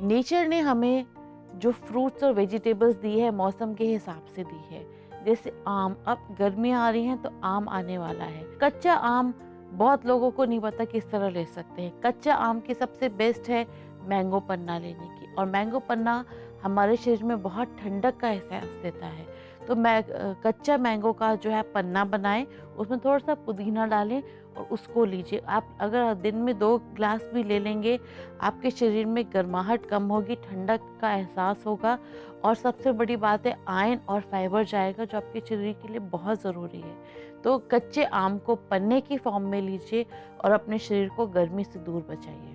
Nature ने हमें जो फ्रूट्स और वेजिटेबल्स दी है मौसम के हिसाब से दी है। जैसे आम, अब गर्मियाँ आ रही हैं तो आम आने वाला है। कच्चा आम बहुत लोगों को नहीं पता किस तरह ले सकते हैं। कच्चा आम की सबसे बेस्ट है मैंगो पन्ना लेने की, और मैंगो पन्ना हमारे शरीर में बहुत ठंडक का एहसास देता है। तो कच्चा मैंगो का जो है पन्ना बनाएं, उसमें थोड़ा सा पुदीना डालें और उसको लीजिए। आप अगर दिन में 2 ग्लास भी ले लेंगे, आपके शरीर में गर्माहट कम होगी, ठंडक का एहसास होगा, और सबसे बड़ी बात है आयरन और फाइबर जाएगा, जो आपके शरीर के लिए बहुत ज़रूरी है। तो कच्चे आम को पन्ने की फॉर्म में लीजिए और अपने शरीर को गर्मी से दूर बचाइए।